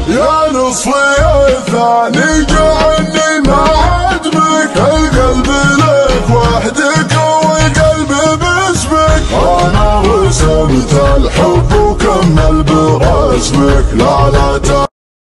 يا نصفي الثاني جعلني ما عجبك، القلب لك وحدك والقلب باسمك، انا رسمت الحب وكمل برسمك، لا لا